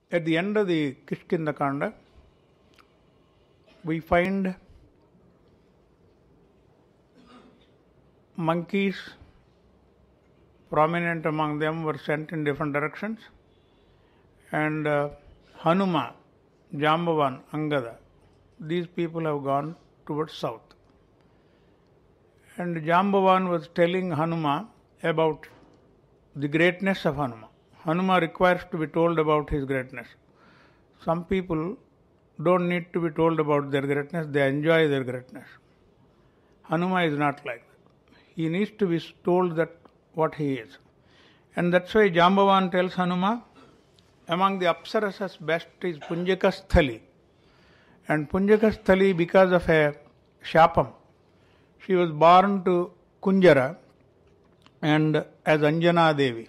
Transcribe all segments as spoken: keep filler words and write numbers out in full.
At the end of the Sundarakanda, we find monkeys, prominent among them, were sent in different directions, and uh, Hanuma, Jambavan, Angada, these people have gone towards south. And Jambavan was telling Hanuma about the greatness of Hanuma. Hanuma requires to be told about his greatness. Some people don't need to be told about their greatness, they enjoy their greatness. Hanuma is not like that. He needs to be told that what he is. And that's why Jambavan tells Hanuma, among the Apsarasas best is Punjakasthali. And Punjakasthali, because of a shapam, she was born to Kunjara and as Anjana Devi.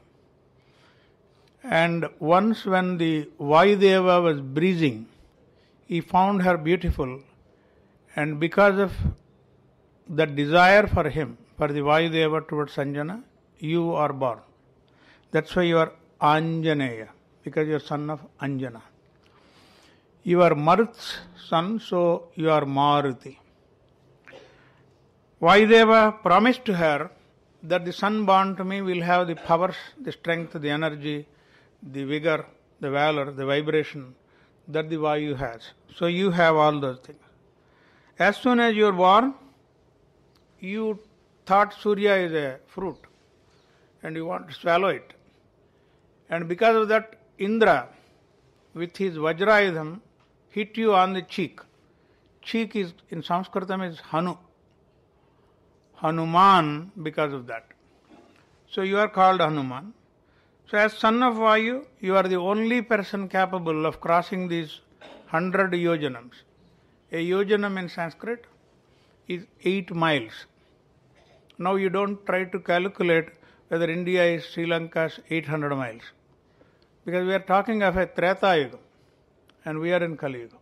And once when the Vayudeva was breathing, he found her beautiful, and because of the desire for him, for the Vayudeva towards Anjana, you are born. That's why you are Anjaneya, because you are son of Anjana. You are Marut's son, so you are Maruti. Vayudeva promised to her that the son born to me will have the powers, the strength, the energy, the vigor, the valor, the vibration that the Vayu has. So you have all those things. As soon as you are born, you thought Surya is a fruit and you want to swallow it. And because of that, Indra, with his Vajrayudham, hit you on the cheek. Cheek is, in Sanskritam, is Hanu. Hanuman, because of that. So you are called Hanuman. So as son of Vayu, you are the only person capable of crossing these hundred yojanams. A yojanam in Sanskrit is eight miles. Now you don't try to calculate whether India is Sri Lanka's eight hundred miles. Because we are talking of a Treta Yuga and we are in Kali Yuga.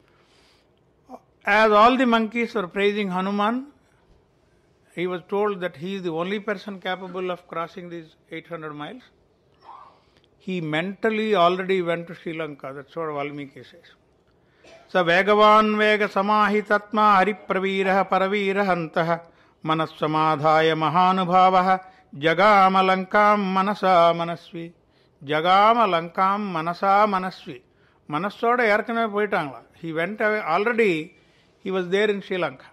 As all the monkeys were praising Hanuman, he was told that he is the only person capable of crossing these eight hundred miles. He mentally already went to Sri Lanka. That's what Valmiki says. Sa Vegavan Vega Samahitatma Haripraviraha Paravirahantaha Manassamadhaya Mahanubhavaha Jagama Lankam Manasa Manasvi. Jagama Lankam Manasa Manasvi. Manasoda Yarkana Poitangla. He went away already, he was there in Sri Lanka.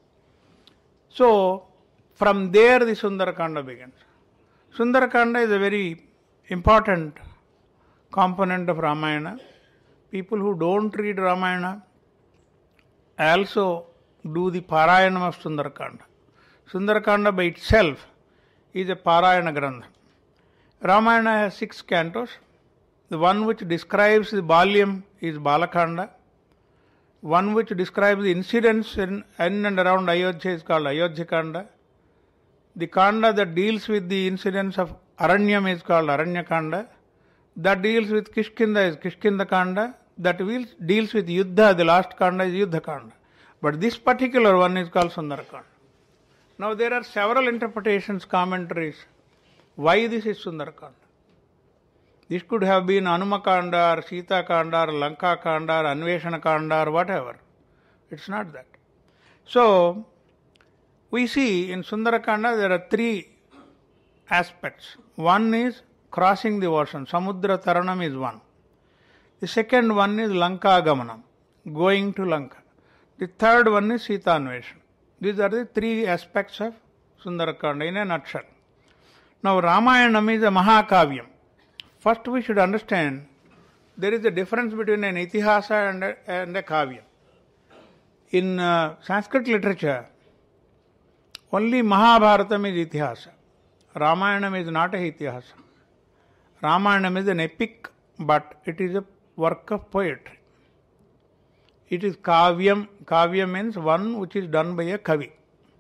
So, from there the Sundarakanda begins. Sundarakanda is a very important component of Ramayana. People who don't read Ramayana also do the Parayanam of Sundarakanda. Sundarakanda by itself is a Parayana Grantha. Ramayana has six cantos. The one which describes the Balyam is Balakanda. One which describes the incidents in, in and around Ayodhya is called Ayodhyakanda. The Kanda that deals with the incidents of Aranyam is called Aranyakanda. That deals with Kishkinda is Kishkindakanda. That deals with Yuddha, the last Kanda is Yuddhakanda. But this particular one is called Sundarakanda. Now there are several interpretations, commentaries, why this is Sundarakanda. This could have been Anumakanda or Sita Kanda or Lanka Kanda or Anveshana Kanda or whatever. It's not that. So, we see in Sundarakanda there are three aspects. One is crossing the ocean. Samudra Taranam is one. The second one is Lanka Gamanam, going to Lanka. The third one is Sita Anveshana. These are the three aspects of Sundarakanda in a nutshell. Now, Ramayanam is a Mahakavyam. First we should understand there is a difference between an Itihasa and a, and a Kavya. In uh, Sanskrit literature, only Mahabharatam is Itihasa. Ramayanam is not a Itihasa. Ramayanam is an epic, but it is a work of poetry. It is Kavyam. Kavyam means one which is done by a Kavi.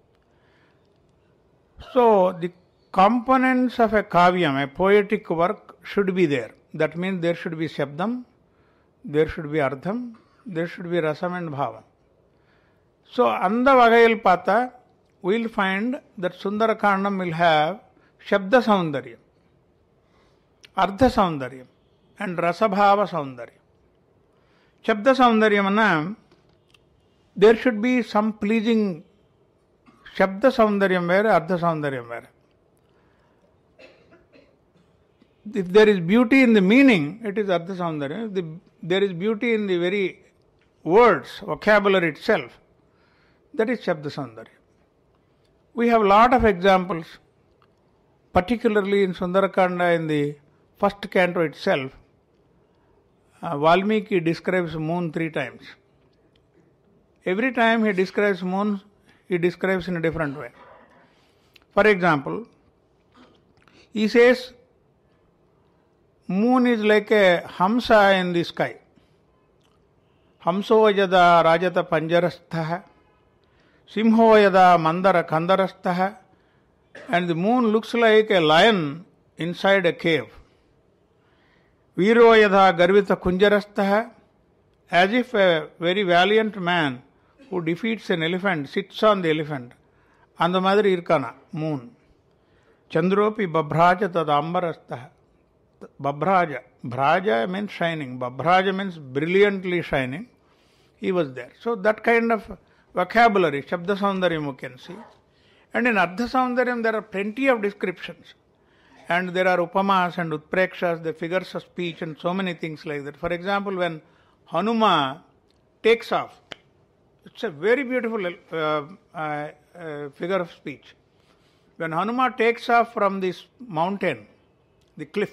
So, the components of a Kavyam, a poetic work, should be there. That means there should be Shabdam, there should be Ardham, there should be Rasam and Bhavam. So, Anda Vagayal Pata, we will find that Sundarakandam will have Shabda Saundaryam, Ardha Saundaryam, and Rasabhava Saundarya. Shabda Saundaryam, there should be some pleasing Shabda Saundaryam where, Ardha Saundaryam where. If there is beauty in the meaning, it is Ardha Saundarya. If the, there is beauty in the very words, vocabulary itself, that is Shabda Saundarya. We have a lot of examples, particularly in Sundarakanda, in the first canto itself. Uh, Valmiki describes moon three times. Every time he describes moon, he describes in a different way. For example, he says, moon is like a hamsa in the sky. Hamso yada rajata panjarastha, simho yada mandara kandarastha, and the moon looks like a lion inside a cave. Viro yada garvita kunjarastha, as if a very valiant man who defeats an elephant sits on the elephant. And the Madri Irkana, moon. Chandropi babhraja tadambarastha. Babhraja. Bhraja means shining. Babhraja means brilliantly shining. He was there. So that kind of vocabulary, Shabda Saundaryam, you can see. And in Ardha Saundaryam, there are plenty of descriptions. And there are upamas and utprekshas, the figures of speech, and so many things like that. For example, when Hanuma takes off, it's a very beautiful uh, uh, uh, figure of speech. When Hanuma takes off from this mountain, the cliff,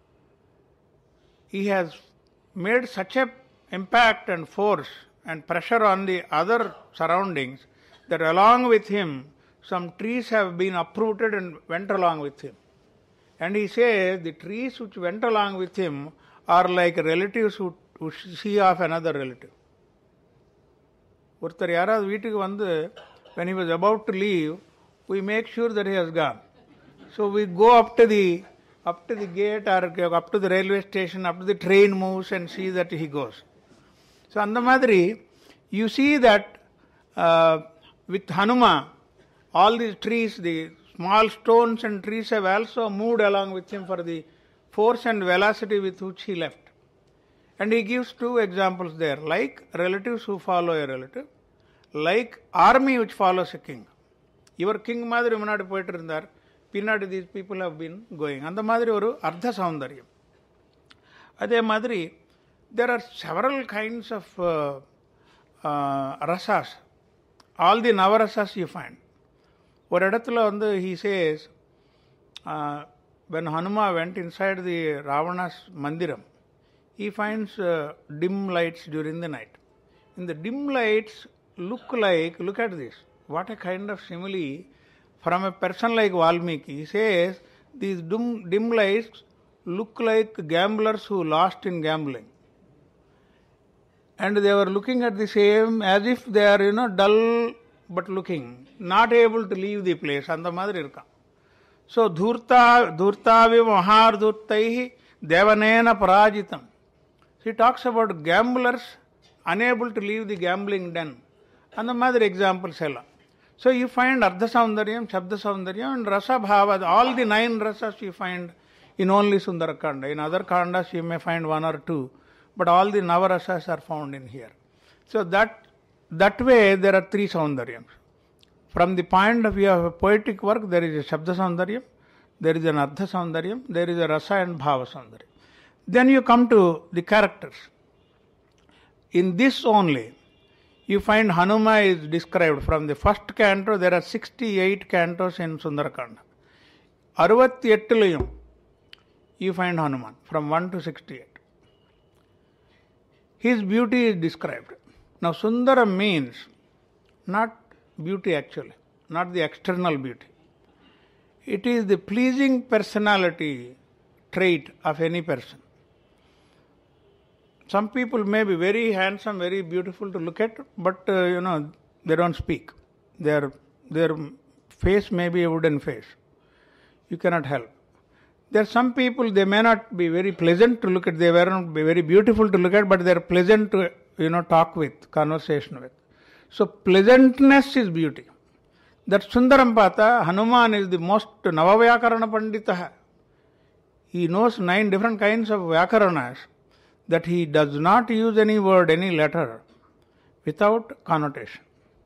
he has made such a impact and force and pressure on the other surroundings that along with him, some trees have been uprooted and went along with him. And he says the trees which went along with him are like relatives who, who see off another relative. ஒருத்தர் யாராவது வீட்டுக்கு வந்து when he was about to leave, we make sure that he has gone. So we go up to the up to the gate or up to the railway station, up to the train moves and see that he goes. So அந்த மாதிரி you see that uh, with Hanuma, all these trees, the small stones and trees have also moved along with him for the force and velocity with which he left. And he gives two examples there, like relatives who follow a relative, like army which follows a king. Your king மாதிரி முன்னாடி போயிட்டு இருந்தார், பின்னாடி these people have been going. அந்த மாதிரி ஒரு அர்த்த சௌந்தரியம். அதே மாதிரி there are several kinds of uh, uh, rasas. All the navarasas you find. ஒரு இடத்துல வந்து he says, uh, when Hanuma went inside the Ravana's mandiram, he finds uh, dim lights during the night. In the dim lights look like, look at this, what a kind of simile from a person like Valmiki. He says, these dim, dim lights look like gamblers who lost in gambling. And they were looking at the same as if they are, you know, dull but looking, not able to leave the place. And the mother irka. So, dhurta, dhurtavi mahar dhurtaihi devanena parajitam. He talks about gamblers unable to leave the gambling den. And the mother examples ella. So you find Ardha Saundaryam, Shabda Saundaryam and Rasa Bhava, all the nine rasas you find in only Sundarakanda. In other kandas you may find one or two, but all the navarasas are found in here. So that that way there are three Saundaryams. From the point of view of a poetic work, there is a Shabda Saundaryam, there is an Ardha Saundaryam, there is a Rasa and Bhava Saundaryam. Then you come to the characters. In this only, you find Hanuma is described from the first canto. There are sixty-eight cantos in Sundarakanda. sixty-eight you find Hanuman from one to sixty-eight. His beauty is described. Now Sundara means not beauty actually, not the external beauty. It is the pleasing personality trait of any person. Some people may be very handsome, very beautiful to look at, but uh, you know, they don't speak. Their, their face may be a wooden face. You cannot help. There are some people, they may not be very pleasant to look at, they may not be very beautiful to look at, but they are pleasant to, you know, talk with, conversation with. So pleasantness is beauty. That Sundaram Pata, Hanuman is the most Navavyakarana Panditaha. he knows nine different kinds of vyakaranas, that he does not use any word, any letter without connotation.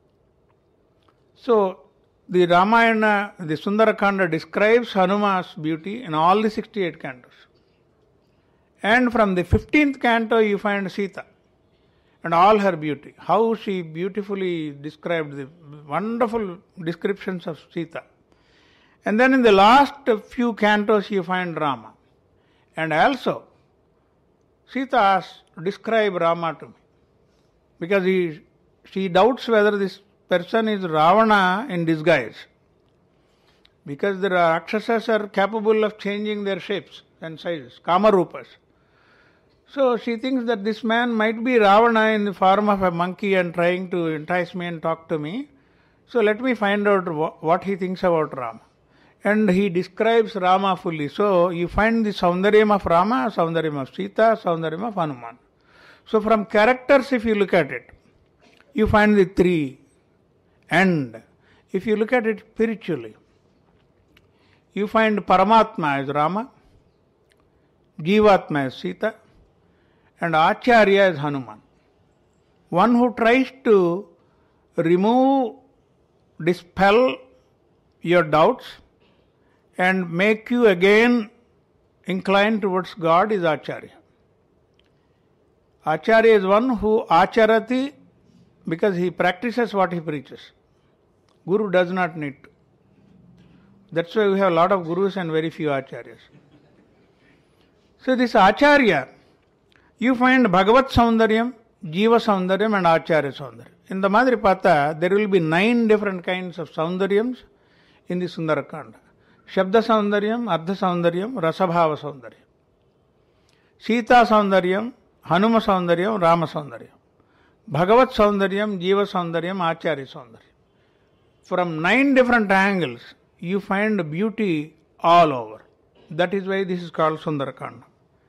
So, the Ramayana, the Sundarakanda describes Hanuma's beauty in all the sixty-eight cantos. And from the fifteenth canto you find Sita and all her beauty. How she beautifully described, the wonderful descriptions of Sita. And then in the last few cantos you find Rama. And also, Sita asks, describe Rama to me. Because he, she doubts whether this person is Ravana in disguise. Because the Rakshasas are capable of changing their shapes and sizes, Kamarupas. So she thinks that this man might be Ravana in the form of a monkey and trying to entice me and talk to me. So let me find out what he thinks about Rama. And he describes Rama fully. So you find the Saundaryam of Rama, Saundaryam of Sita, Saundaryam of Hanuman. So from characters, if you look at it, you find the three. And if you look at it spiritually, you find Paramatma as Rama, Jivatma as Sita, and Acharya as Hanuman. One who tries to remove, dispel your doubts and make you again inclined towards God is Acharya. Acharya is one who acharati because he practices what he preaches. Guru does not need to. That's why we have a lot of gurus and very few acharyas. So this Acharya, you find Bhagavat Saundaryam, Jiva Saundaryam and Acharya Saundaryam. In the Madhripata, there will be nine different kinds of Saundaryams in the Sundarakanda. Shabda Saundaryam, Ardha Saundaryam, Rasabhava Saundaryam. Sita Saundaryam, Hanuma Saundaryam, Rama Saundaryam. Bhagavat Saundaryam, Jiva Saundaryam, Acharya Saundaryam. From nine different angles, you find beauty all over. That is why this is called Sundarakanda.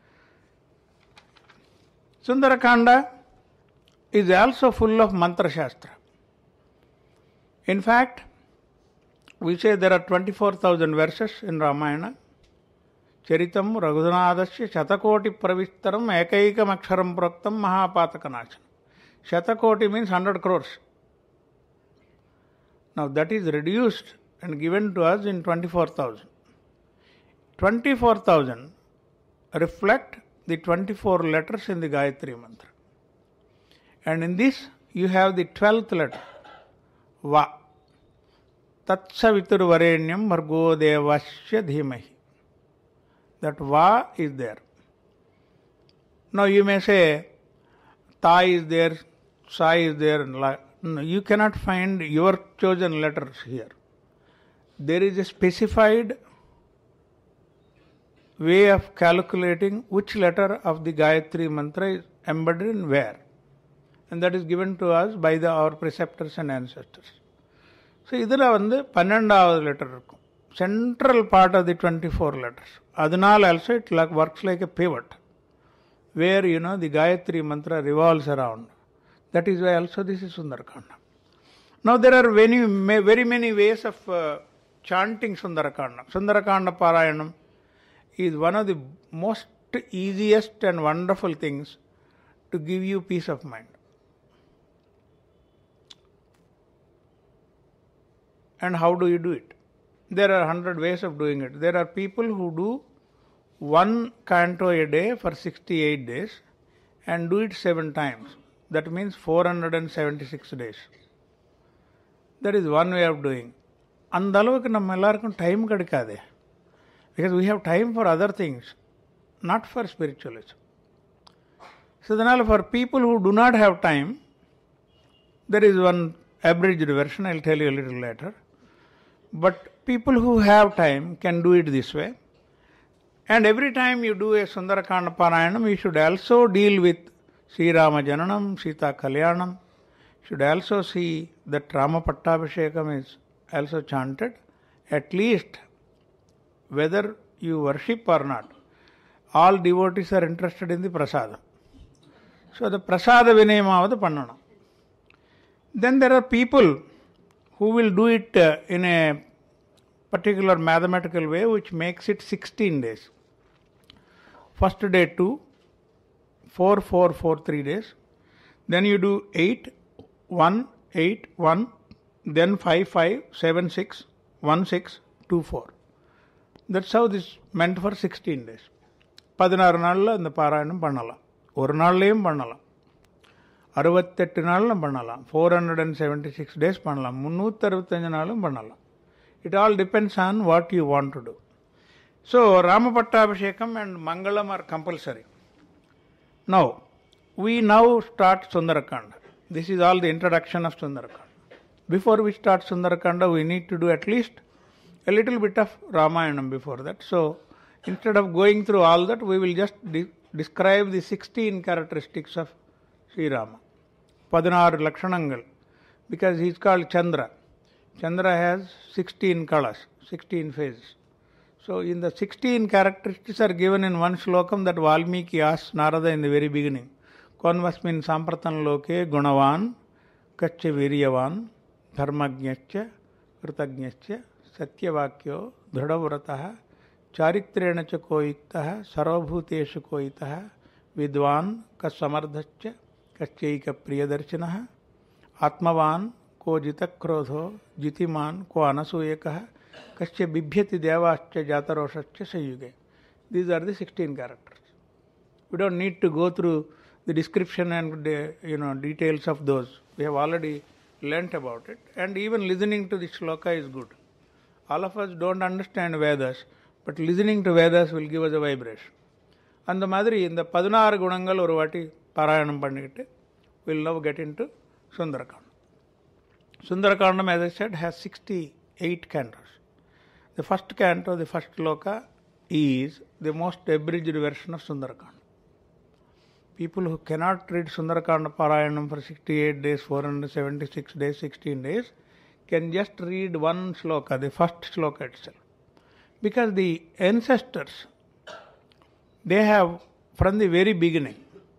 Sundarakanda is also full of mantra shastra. In fact, we say there are twenty-four thousand verses in Ramayana. Charitam Raghunadasya Shatakoti Pravistaram Ekaikam Aksharam Praktam Mahapatakanasan. Shatakoti means one hundred crores. Now that is reduced and given to us in twenty-four thousand. twenty-four thousand reflect the twenty-four letters in the Gayatri Mantra. And in this you have the twelfth letter, Va. Tatsavitur Varenyam Bhargo Devasya Dhimahi. That Va is there. Now you may say, Ta is there, Sa is there. No, you cannot find your chosen letters here. There is a specified way of calculating which letter of the Gayatri Mantra is embedded in where. And that is given to us by the, our preceptors and ancestors. So, idhula vandu twelfth letter irukum. Central part of the twenty-four letters. Adhanal also it like, works like a pivot. Where, you know, the Gayatri Mantra revolves around. That is why also this is Sundarakanda. Now there are very, very many ways of uh, chanting Sundarakanda. Sundarakanda Parayanam is one of the most easiest and wonderful things to give you peace of mind. And how do you do it? There are hundred ways of doing it. There are people who do one canto a day for sixty-eight days and do it seven times. That means four hundred seventy-six days. That is one way of doing. Andalukku நம்ம எல்லாருக்கும் time kadikade. Because we have time for other things, not for spiritualism. So then for people who do not have time, there is one abridged version, I will tell you a little later. But people who have time can do it this way. And every time you do a Sundarakanda Parayanam, you should also deal with Sri Rama Jananam, Sita Kalyanam. You should also see that Rama Pattabhishekam is also chanted. At least, whether you worship or not, all devotees are interested in the prasada. So the prasada vinayamavadu pannanam. Then there are people who will do it uh, in a particular mathematical way which makes it sixteen days. First day two, four, four, four, three days. Then you do eight, one, eight, one, then five, five, seven, six, one, six, two, four. That's how this meant for sixteen days. பதினாறு நாளில் இந்த பாராயணம் பண்ணலாம். ஒரு நாள்லேயும் பண்ணலாம், அறுபத்தெட்டு நாளிலும் பண்ணலாம், four hundred and seventy six days பண்ணலாம், முந்நூற்றி அறுபத்தஞ்சு நாளும் பண்ணலாம். It all depends on what you want to do. So, Ramapattabhishekam and Mangalam are compulsory. Now, we now start Sundarakanda. This is all the introduction of Sundarakanda. Before we start Sundarakanda, we need to do at least a little bit of Ramayanam before that. So, instead of going through all that, we will just de- describe the sixteen characteristics of Sri Rama. Padinar Lakshanangal, because he is called Chandra. Chandra has sixteen colors, sixteen phases. So, in the sixteen characteristics are given in one slokam that Valmiki asks Narada in the very beginning. Konvasmin sampratan loke gunavan, kaccha viryavan, dharmajnascha, kritagnascha, satyavakyo, dhradavrataha, charitrena cha koyiktaha, sarvabhuteshu koyitaha, vidwan, kasamardhascha, kacchaika priyadarshinaha, atmavan, को जितक्रोधो जितिमान को अनसूयकः कश्च बिभ्यति देवाश्च जातरोषश्च संयुगे. These are the sixteen characters. We don't need to go through the description and the, you know, details of those. We have already learnt about it, and even listening to the shloka is good. All of us don't understand Vedas, but listening to Vedas will give us a vibration. And the Madri in the பதினாறு குணங்கள் ஒரு வாட்டி பாராயணம் பண்ணிட்டு we'll now get into Sundarakanda. Sundarakandam, as I said, has sixty-eight cantos. The first canto, the first shloka, is the most abridged version of Sundarakanda. People who cannot read Sundarakanda Parayanam for sixty-eight days, four hundred seventy-six days, sixteen days, can just read one shloka, the first shloka itself. Because the ancestors, they have, from the very beginning,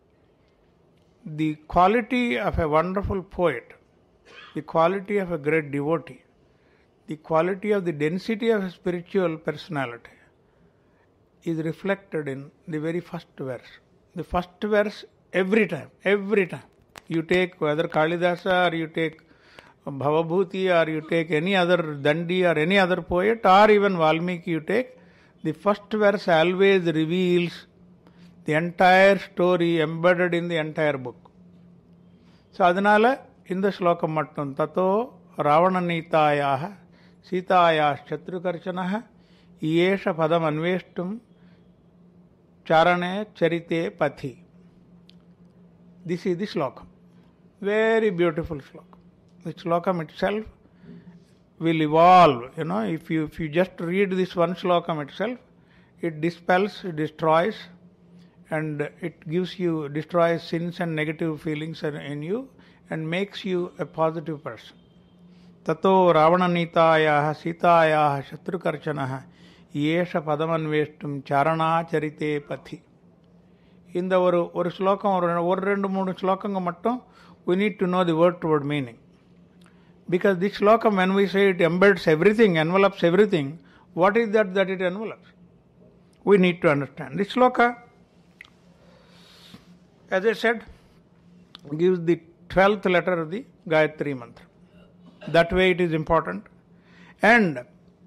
the quality of a wonderful poet, the quality of a great devotee, the quality of the density of a spiritual personality is reflected in the very first verse. The first verse, every time, every time, you take whether Kalidasa or you take Bhavabhuti or you take any other Dandi or any other poet or even Valmiki you take, the first verse always reveals the entire story embedded in the entire book. So, adanala, in the shlokam mattum, tato Ravananitayaha Sitayash Chatrukarchanaha Yesha Padam Anveshtum Charane Charite Pathi. This is the shlokam. Very beautiful shlokam. The shlokam itself will evolve. You know, if you if you just read this one shlokam itself, it dispels, it destroys, and it gives you, destroys sins and negative feelings in you, and makes you a positive person. Tato Ravananitayaha Sitayaha Shatrukarchanaha Yesha Padamanveshtum Charana Charite Pathi. In the ஒரு ஒரு ஸ்லோகம் ஒரு ரெண்டு மூணு ஸ்லோகங்க மட்டும் we need to know the word to word meaning. Because this slokam, when we say it embeds everything, envelops everything, what is that that it envelops? We need to understand. This sloka, as I said, gives the twelfth letter of the Gayatri mantra. That way it is important. And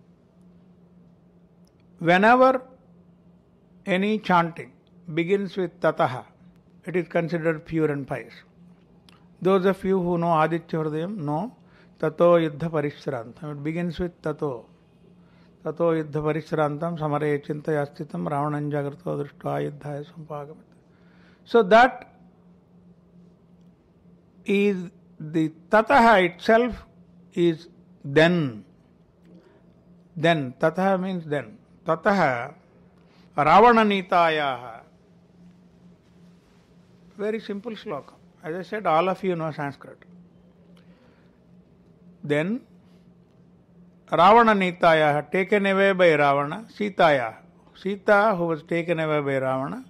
whenever any chanting begins with tataha, it is considered pure and pious. Those of you who know Aditya Hridayam know tato yuddha parishrantam. It begins with tato. Tato yuddha parishrantam samare chintaya sthitam ravananjagrato drishtva yuddhaya sampagamata. So that is the tataha itself is then. Then. Tataha means then. Tataha Ravananitayaha. Very simple shloka. As I said, all of you know Sanskrit. Then Ravananitayaha, taken away by Ravana, Sitaya. Sita, who was taken away by Ravana.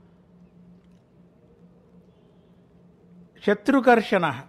Shatrukarshanaha,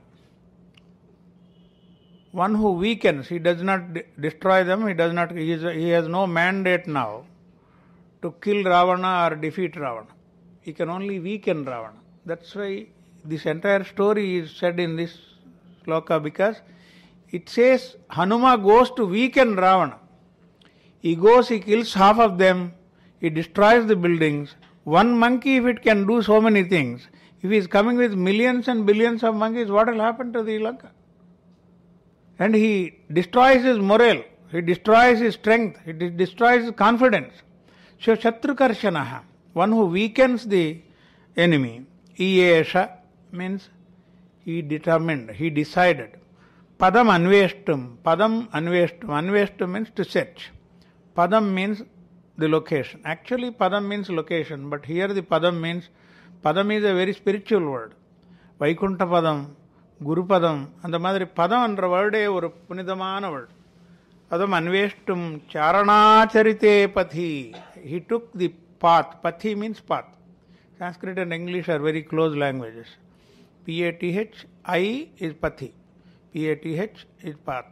one who weakens, he does not de- destroy them, he does not, he, is, he has no mandate now to kill Ravana or defeat Ravana. He can only weaken Ravana. That's why this entire story is said in this sloka, because it says Hanuma goes to weaken Ravana. He goes, he kills half of them, he destroys the buildings. One monkey, if it can do so many things, if he is coming with millions and billions of monkeys, what will happen to the Lanka? And he destroys his morale, he destroys his strength, he destroys his confidence. So Shatru Karshanaha, one who weakens the enemy. Iyesha means he determined, he decided. Padam anveshtum, padam anveshtum, anveshtum means to search. Padam means the location. Actually padam means location, but here the padam means, padam is a very spiritual word. Vaikunta padam, Guru padam, and the Madri padam என்ற word ஒரு புனிதமான word. Padam anveshtum charanacharite pathi. He took the path. Pathi means path. Sanskrit and English are very close languages. P A T H I is pathi. P A T H is path.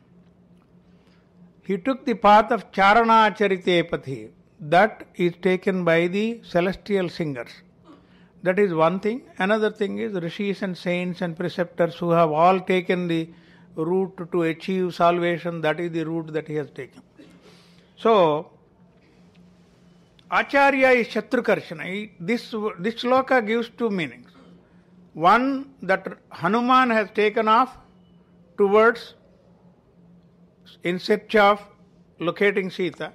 He took the path of Charana Charite Pathi. That is taken by the celestial singers. That is one thing. Another thing is rishis and saints and preceptors who have all taken the route to achieve salvation. That is the route that he has taken. So, Acharya is Shatru Karshana. This, this sloka gives two meanings. One, that Hanuman has taken off towards, in search of locating Sita,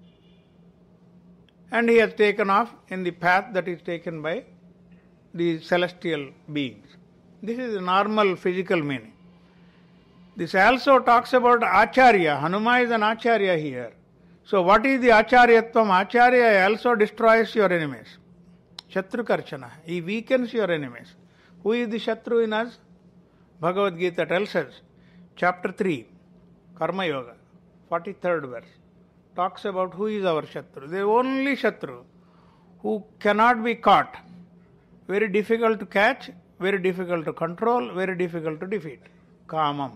and he has taken off in the path that is taken by the celestial beings. This is a normal physical meaning. This also talks about Acharya. Hanuma is an Acharya here. So what is the Acharyatvam? Acharya also destroys your enemies. Shatru Karshana. He weakens your enemies. Who is the Shatru in us? Bhagavad Gita tells us, chapter three, Karma Yoga, forty-third verse, talks about who is our Shatru. The only Shatru who cannot be caught, very difficult to catch, very difficult to control, very difficult to defeat. Kamam,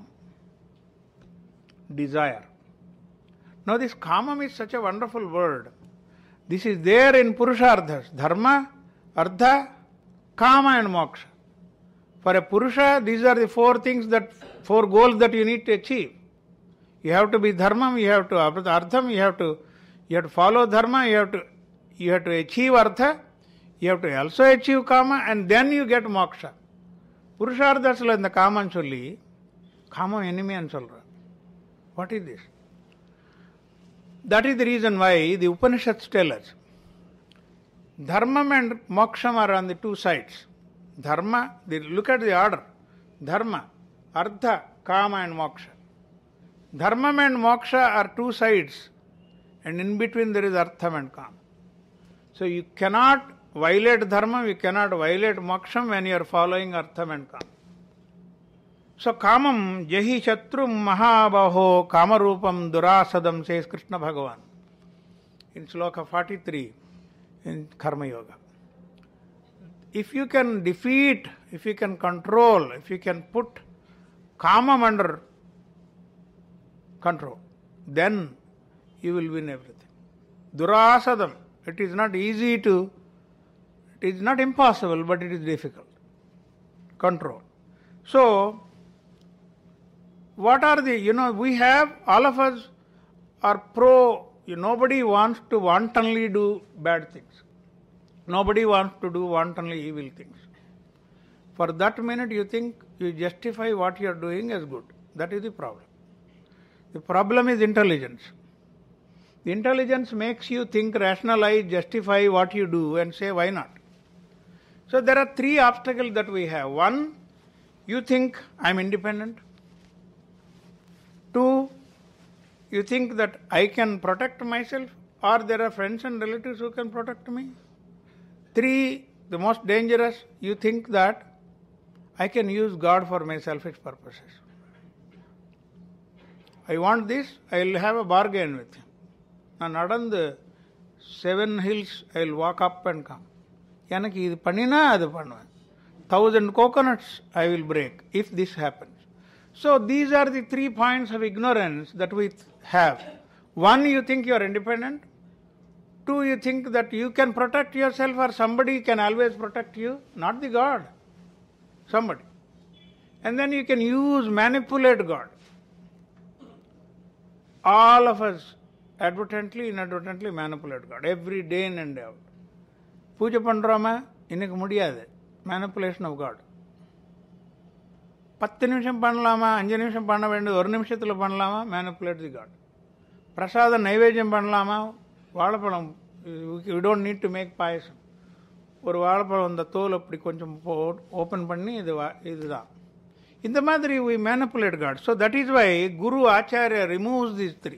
desire. Now this Kamam is such a wonderful word. This is there in Purusharthas, Dharma, Artha, Kama and Moksha. For a Purusha, these are the four things, that four goals that you need to achieve. You have to be Dharmam, you have to Artham, you have to you have to follow Dharma, you have to you have to achieve Artha, you have to also achieve Kama, and then you get Moksha. Purusharthasla in the Kama solli, Kama enemy and solra. What is this? That is the reason why the Upanishads tell us Dharmam and Moksham are on the two sides. Dharma, they look at the order. Dharma, Artha, Kama and Moksha. Dharmam and Moksha are two sides, and in between there is Artham and Kama. So you cannot violate Dharma, you cannot violate Moksham when you are following Artham and Kama. So Kamam Jahi Shatrum Mahabaho Kamarupam Durasadam, says Krishna Bhagavan in Sloka forty-three in Karma Yoga. If you can defeat, if you can control, if you can put Kamam under control, then you will win everything. Durasadam, it is not easy to, it is not impossible, but it is difficult. Control. So, what are the, you know, we have, all of us are pro, you, nobody wants to wantonly do bad things. Nobody wants to do wantonly evil things. For that minute you think you justify what you are doing as good. That is the problem. The problem is intelligence. The intelligence makes you think, rationalize, justify what you do and say why not. So there are three obstacles that we have. One, you think I am independent. Two, you think that I can protect myself, or there are friends and relatives who can protect me. Three, the most dangerous, you think that I can use God for my selfish purposes. I want this, I will have a bargain with him. நான் நடந்து seven hills, I will walk up and come. எனக்கு இது பண்ணினா அது பண்ணுவேன். Thousand coconuts I will break if this happens. So these are the three points of ignorance that we have. One, you think you are independent. Do you think that you can protect yourself or somebody can always protect you? Not the God. Somebody. And then you can use, manipulate God. All of us advertently, inadvertently manipulate God. Every day in and out. பூஜை பண்ணுறோமா இன்னைக்கு முடியாது. Manipulation of God. பத்து நிமிஷம் பண்ணலாமா அஞ்சு நிமிஷம் பண்ண வேண்டியது ஒரு நிமிஷத்தில் பண்ணலாமா மேனிப்புலேட் தி காட். பிரசாதம் நைவேத்தியம் பண்ணலாமா வாழைப்பழம் we don't need to make payasam. ஒரு வாழைப்பழம் அந்த தோல் அப்படி கொஞ்சம் ஓப்பன் பண்ணி இது இதுதான். இந்த மாதிரி we manipulate God. So that is why guru acharya removes these three.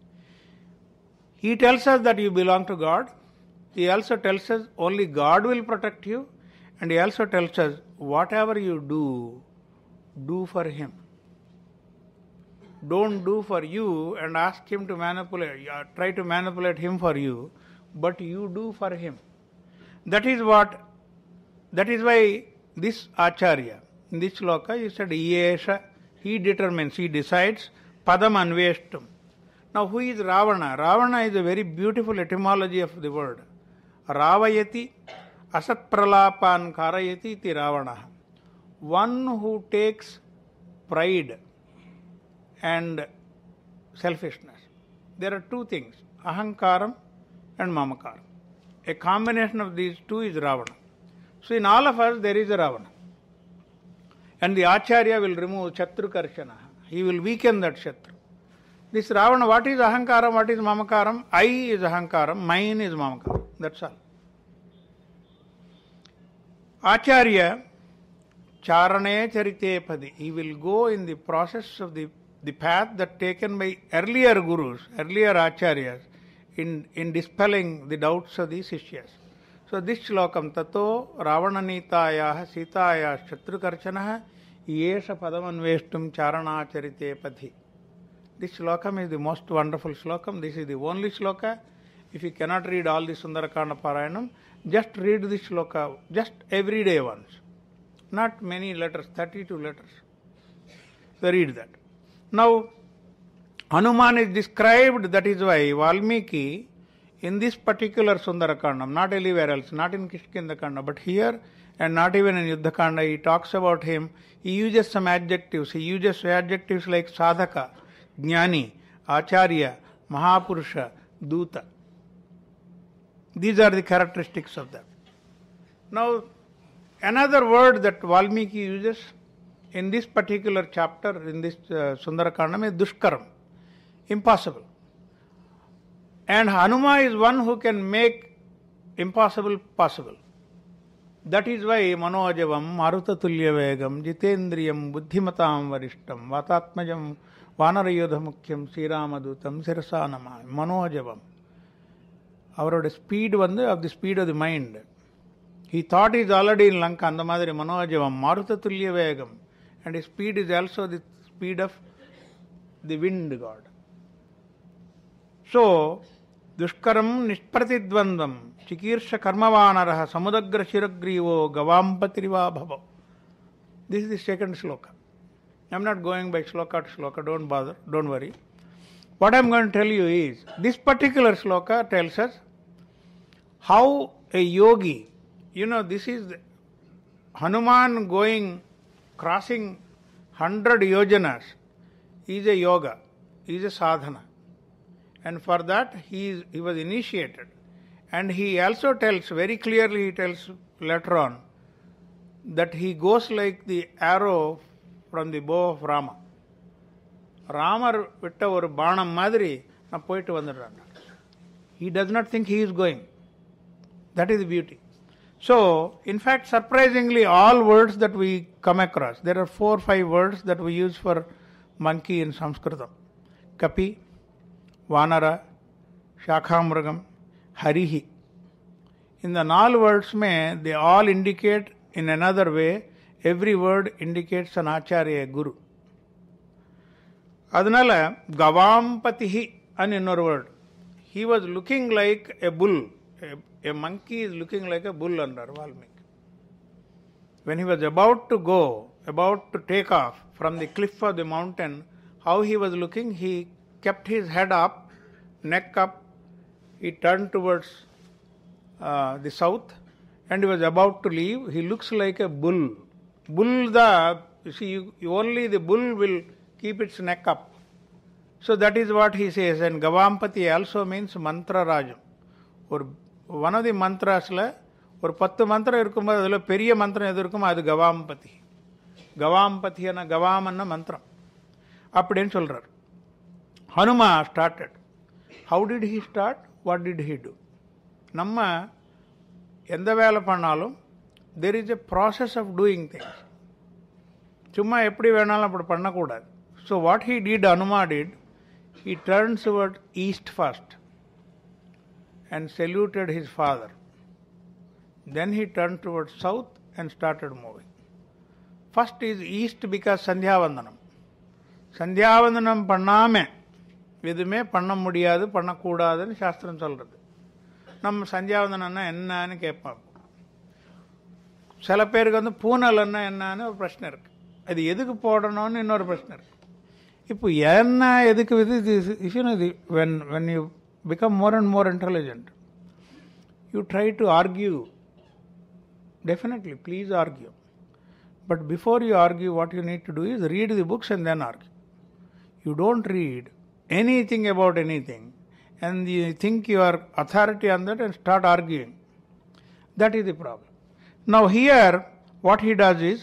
He tells us that you belong to God. He also tells us only God will protect you. And he also tells us whatever you do, do for him. Don't do for you and ask him to manipulate, try to manipulate him for you, but you do for him. That is what, that is why this Acharya, in this shloka, he said, Yesha, he determines, he decides, Padam Anveshtum. Now, who is Ravana? Ravana is a very beautiful etymology of the word. Ravayati, Asat Pralapan Karayati iti Ravana. One who takes pride and selfishness. There are two things, Ahankaram and Mamakaram. A combination of these two is Ravana. So in all of us there is a Ravana. And the Acharya will remove Shatru Karshana. He will weaken that Shatru. This Ravana, what is Ahankaram, what is Mamakaram? I is Ahankaram, mine is Mamakaram. That's all. Acharya Charane Charite Padi. He will go in the process of the, the path that taken by earlier gurus, earlier acharyas, in, in dispelling the doubts of the Sishyas. So this shlokam tato Ravananitaya Sitaya Shatrukarchanaha Yesha Padamanveshtum Charana Charite Padi. This shlokam is the most wonderful shlokam. This is the only shloka. If you cannot read all the Sundarakanda Parayanam, just read this shloka just every day once. Not many letters, thirty-two letters. So read that. Now, Hanuman is described, that is why Valmiki, in this particular Sundarakandam, not anywhere else, not in Kishkindakanda, but here and not even in Yuddhakanda, he talks about him. He uses some adjectives. He uses adjectives like Sadhaka, Jnani, Acharya, Mahapurusha, Duta. These are the characteristics of that. Now, another word that Valmiki uses in this particular chapter, in this uh, Sundarakandam, is Dushkaram. Impossible. And Hanuma is one who can make impossible possible. That is why Manojavam, Marutatulya Vegam, Jitendriyam, Buddhimatam Varishtam, Vatatmajam, Vanarayodhamukyam, Sriramadutam, Sirasanama, Manojavam. Our speed வந்து of the speed of the mind. He thought he is already in Lanka, அந்த மாதிரி மனோஜவம், மாருததுல்ய வேகம். And his speed is also the speed of the wind god. So, dushkaram nishpratidvandam, chikirsha karmavanaraha, samudagra shiragrivo, gavampatiriva bhava. This is the second shloka. I am not going by shloka to shloka, don't bother, don't worry. What I am going to tell you is, this particular shloka tells us how a yogi, you know, this is Hanuman going, crossing hundred yojanas, is a yoga, is a sadhana. And for that he, is, he was initiated. And he also tells, very clearly he tells later on, that he goes like the arrow from the bow of Rama. Ramar விட்ட ஒரு பானம் மாதிரி நான் போயிட்டு வந்துடுறேன். He does not think he is going. That is the beauty. So, in fact, surprisingly, all words that we come across, there are four or five words that we use for monkey in Sanskritam. Kapi, Vanara, Shakhamragam, Harihi. In the nal words mein, they all indicate in another way, every word indicates an acharya, guru. அதனால கவாம்பதிஹி and another word. He was looking like a bull. A, a monkey is looking like a bull under Valmiki. When he was about to go, about to take off from the cliff of the mountain, how he was looking, he kept his head up, neck up, he turned towards uh, the south and he was about to leave. He looks like a bull. Bull, the, you see, you, you only the bull will keep its neck up. So that is what he says. And Gavampati also means mantra rajam. Or one of the mantras la, or pattu mantra irukkumbodhu adula periya mantra edhu irukkum adu Gavampati. Gavampati ana Gavam anna mantra. Appadinu solrar. Hanuma started. How did he start? What did he do? Namma endha vela pannalum, there is a process of doing things. Chumma eppadi venalum apdi panna koodadu. So what he did, Hanuma did, he turned toward east first and saluted his father. Then he turned towards south and started moving. First is east because Sandhyavandanam. Sandhyavandanam panname vidume panna mudiyadu panna koodadunu shastram solradhu. நம்ம சந்தியாவந்தனம்னா என்னன்னு கேட்போம். சில பேருக்கு வந்து பூனல்னா என்னன்னு ஒரு பிரச்சனை இருக்குது. அது எதுக்கு போடணும்னு இன்னொரு பிரச்சனை இருக்குது. இப்போ என்ன எதுக்கு இது இது when when you become more and more intelligent, you try to argue. Definitely, please argue. But before you argue, what you need to do is read the books and then argue. You don't read anything about anything and you think you are authority on that and start arguing. That is the problem. Now here, what he does is,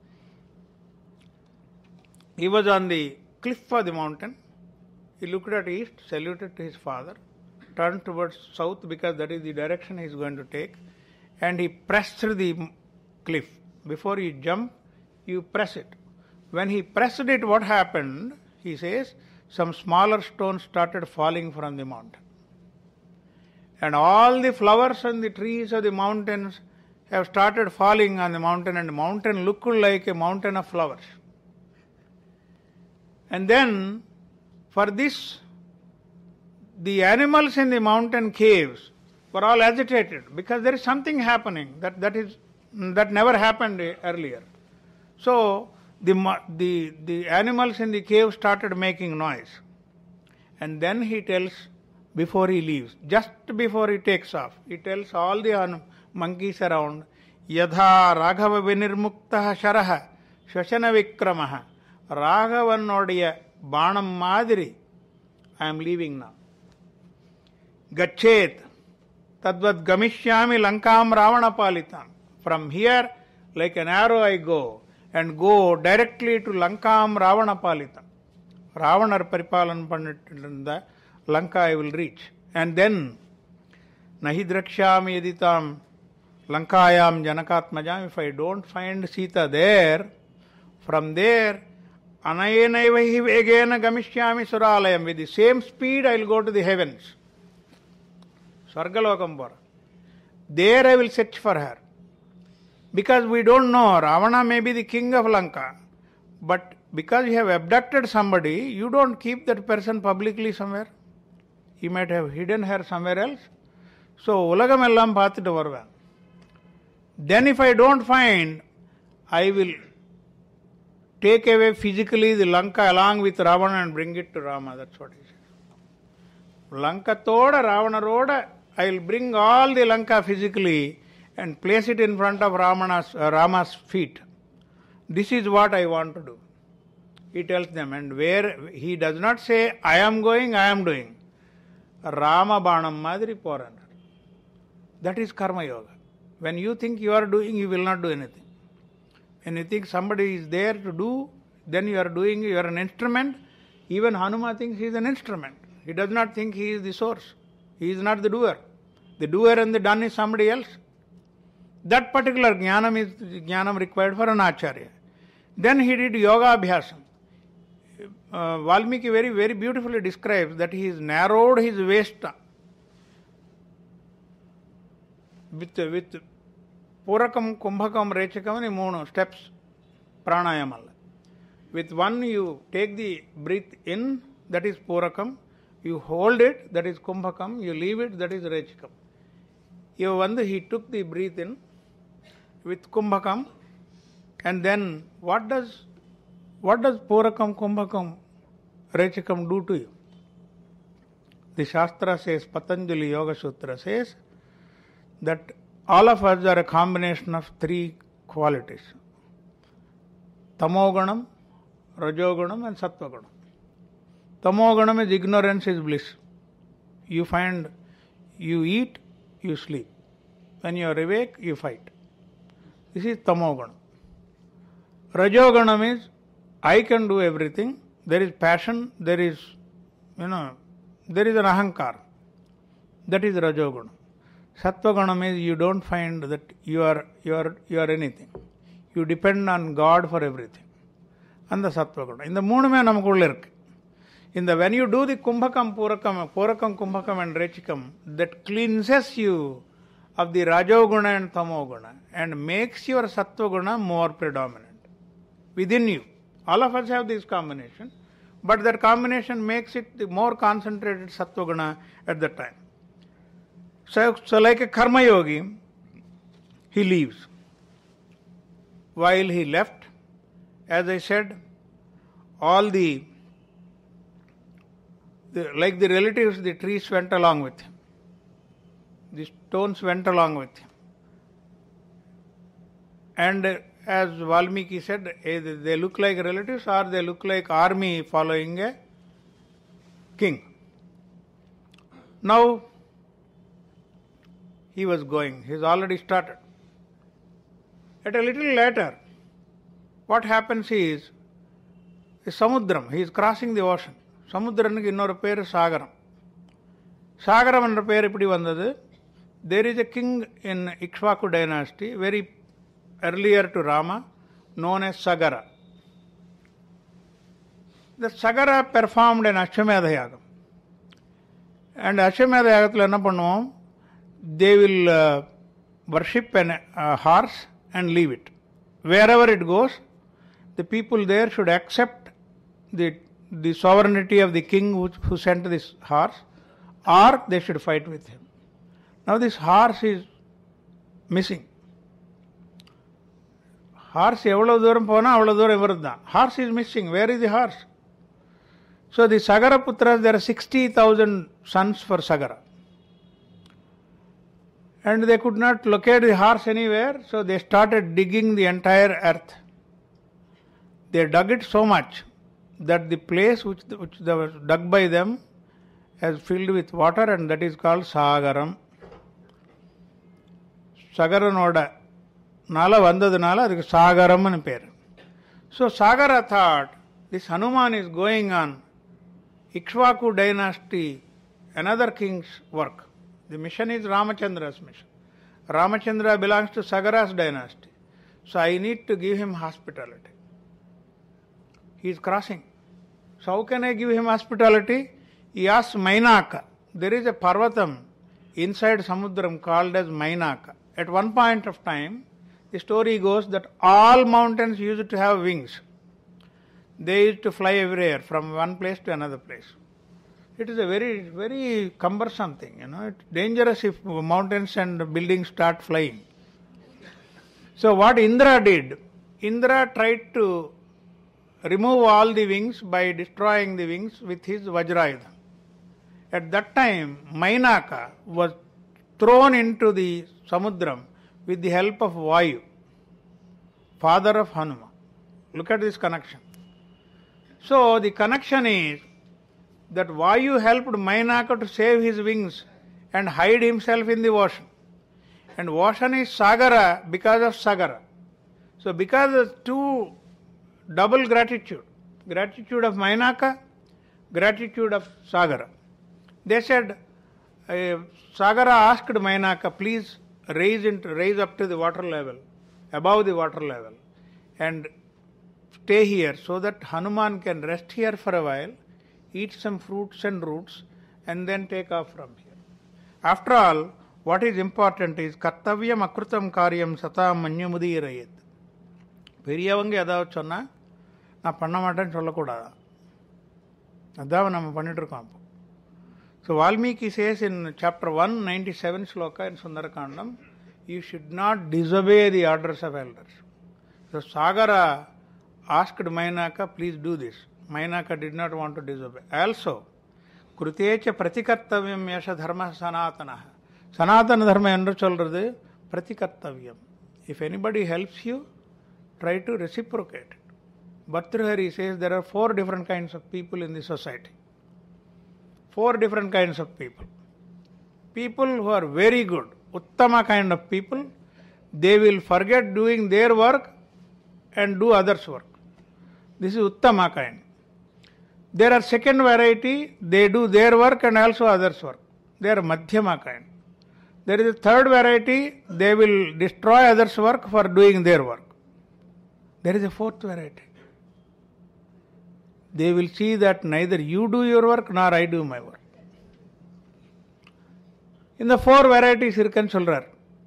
he was on the cliff of the mountain. He looked at east, saluted to his father, turned towards south because that is the direction he is going to take, and he pressed through the cliff. Before you jump, you press it. When he pressed it, what happened? He says, some smaller stones started falling from the mountain. And all the flowers and the trees of the mountains have started falling on the mountain, and the mountain looked like a mountain of flowers. And then, for this, the animals in the mountain caves were all agitated because there is something happening that, that, is, that never happened earlier. So, the, the, the animals in the cave started making noise. And then he tells, before he leaves, just before he takes off, he tells all the monkeys around, Yadha Raghava Vinirmuktaha Sharaha Shashana Vikramaha Raghavanodiya Banam Madiri, I am leaving now. Gachet Tadvad Gamishyami Lankam Ravana Palitam. From here, like an arrow I go, and go directly to Lankam Ravana Palitam. Ravanar Paripalan Panditanda, Lanka I will reach. And then, Nahidrakshami Yaditam Lankayam Janakatmajam, if I don't find Sita there, from there, Anayenaivahi Vegena Gamishyami Suralayam, with the same speed I will go to the heavens. Sargalokambara. There I will search for her. Because we don't know, Ravana may be the king of Lanka, but because you have abducted somebody, you don't keep that person publicly somewhere. He might have hidden her somewhere else. So, Ulagam ellam paatittu varuvan. Then if I don't find, I will take away physically the Lanka along with Ravana and bring it to Rama. That's what he says. Lanka toda, Ravana roda, I will bring all the Lanka physically and place it in front of Ramana's, uh, Rama's feet. This is what I want to do. He tells them, and where he does not say, I am going, I am doing. Rama Banam Madri Poran. That is Karma Yoga. When you think you are doing, you will not do anything. When you think somebody is there to do, then you are doing, you are an instrument. Even Hanuma thinks he is an instrument. He does not think he is the source. He is not the doer. The doer and the done is somebody else. That particular jnanam is jnanam required for an acharya. Then he did yoga abhyasam. Uh, Valmiki very, very beautifully describes that he has narrowed his waist with, with Purakam, Kumbhakam, Rechakam and mono steps pranayama. With one you take the breath in, that is Purakam. You hold it, that is Kumbhakam. You leave it, that is Rechakam. Here one he took the breath in with Kumbhakam, and then what does what does Purakam, Kumbhakam, Rechakam do to you? the Shastra says, Patanjali Yoga Sutra says, that all of us are a combination of three qualities. Tamoganam, Rajoganam and Sattvaganam. Tamoganam is ignorance is bliss. You find, you eat, you sleep. When you are awake, you fight. This is Tamoganam. Rajoganam is, I can do everything. There is passion, there is, you know, there is an ahankar. That is Rajoganam. Sattvaganam is, you don't find that you are, you are, you are anything. You depend on God for everything. And the Sattvaganam. In the moonume namakkulla irukku. In the, when you do the Kumbhakam, Purakam, Purakam, Kumbhakam and Rechikam, that cleanses you of the Rajoguna and Tamoguna and makes your Sattvaguna more predominant within you. All of us have this combination, but that combination makes it the more concentrated Sattvaguna at that time. So, so like a Karma Yogi, he leaves. While he left, as I said, all the The, like the relatives, the trees went along with him. The stones went along with him. And as Valmiki said, either they look like relatives or they look like army following a king. Now, he was going. He's already started. At a little later, what happens is, is Samudram. He is crossing the ocean. சமுத்திரனுக்கு இன்னொரு பேர் சாகரம். சாகரம் என்ற பெயர் எப்படி வந்தது? There is a king in Ikshvaku dynasty, very earlier to Rama, known as Sagara. The Sagara performed an Ashwamedha Yagam. And Ashwamedha Yagathil enna pannuvom? They will uh, worship a uh, horse and leave it. Wherever it goes, the people there should accept the the sovereignty of the king who, who sent this horse, or they should fight with him. Now this horse is missing. Horse evvalavu dooram pona avvalavu dooram ivarudhan. Horse is missing. Where is the horse? So the Sagara Putras, there are sixty thousand sons for Sagara. And they could not locate the horse anywhere, so they started digging the entire earth. They dug it so much that the place which, the, which was dug by them has filled with water, and that is called Sagaram. Sagaranoda nala vandadunala adukku Sagaram anu peru. So Sagara thought this Hanuman is going on Ikshvaku dynasty, another king's work. The mission is Ramachandra's mission. Ramachandra belongs to Sagara's dynasty. So I need to give him hospitality. He is crossing. So how can I give him hospitality? He asks Mainaka. There is a Parvatam inside Samudram called as Mainaka. At one point of time, the story goes that all mountains used to have wings. They used to fly everywhere from one place to another place. It is a very, very cumbersome thing. You know, it's dangerous if mountains and buildings start flying. So what Indra did, Indra tried to remove all the wings by destroying the wings with his Vajrayudha. At that time, Mainaka was thrown into the Samudram with the help of Vayu, father of Hanuman. Look at this connection. So the connection is that Vayu helped Mainaka to save his wings and hide himself in the ocean. And ocean is Sagara because of Sagara. So because of two double gratitude, gratitude of Mainaka, gratitude of Sagara. They said, uh, Sagara asked Mainaka, please raise, into, raise up to the water level, above the water level, and stay here so that Hanuman can rest here for a while, eat some fruits and roots, and then take off from here. After all, what is important is Kartavyam Akrutam Karyam Satam Manyamudiyarayet. பெரியவங்க ஏதாவது சொன்னால் நான் பண்ண மாட்டேன்னு சொல்லக்கூடாது. அதான் நம்ம பண்ணிட்டு இருக்கோம். அப்போ So Valmiki says in chapter one ninety-seven sloka in Sundarakandam, you should not disobey the orders of elders. So Sagara asked Mainaka, please do this. Mainaka did not want to disobey. Also, Krutecha pratikartavyam yasha dharma sanatana. Sanatana dharma enru solradhu pratikartavyam. If anybody helps you, try to reciprocate it. Bhartrihari says there are four different kinds of people in the society. Four different kinds of people. People who are very good, uttama kind of people, they will forget doing their work and do others' work. This is uttama kind. There are second variety, they do their work and also others' work. They are madhyama kind. There is a third variety, they will destroy others' work for doing their work. There is a fourth variety. They will see that neither you do your work nor I do my work. In the four varieties irkan solrar.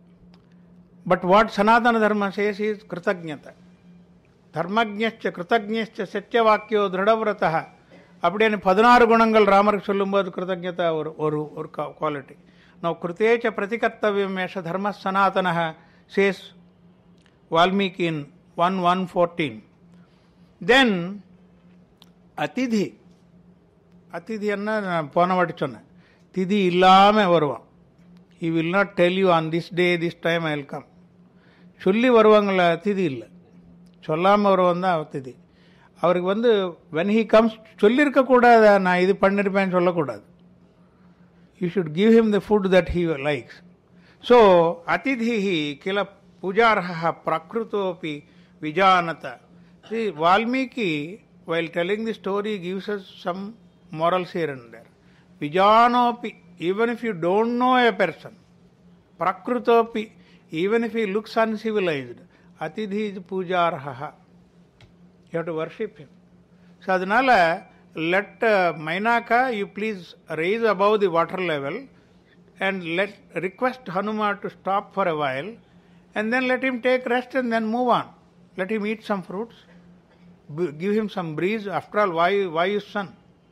But what Sanatana Dharma says is Kritagnyata. Dharmajñascha Kritagnyascha Satyavakyo Dhradavrataha. Appadi பதினாறு குணங்கள் ராமருக்கு சொல்லும்போது கிருதஜ்ஞதா ஒரு ஒரு ஒரு quality. Now Krutecha Pratikartavyam Yasha Dharma Sanatanaha says Valmiki in one one fourteen. Then Atidhi. Atidhi anna pona vaati sonna. Tidhi illame varuvan. He will not tell you on this day, this time I will come. சொல்லி வருவாங்களா திதி இல்லை, சொல்லாமல் வருவான் தான் திதி. அவருக்கு வந்து when he comes சொல்லியிருக்கக்கூடாது, நான் இது பண்ணியிருப்பேன்னு சொல்லக்கூடாது. You should give him the food that he likes. So atidhihi kila pujarha prakrutopi vijanata. See, Valmiki, while telling the story, gives us some morals here and there. Vijanopi, even if you don't know a person, prakrutopi, even if he looks uncivilized, atidhi is pujarha. You have to worship him. So adanala, let uh, Mainaka, you please raise above the water level and let request Hanuma to stop for a while and then let him take rest and then move on. Let him eat some fruits, give him some breeze. After all, why, why is sun?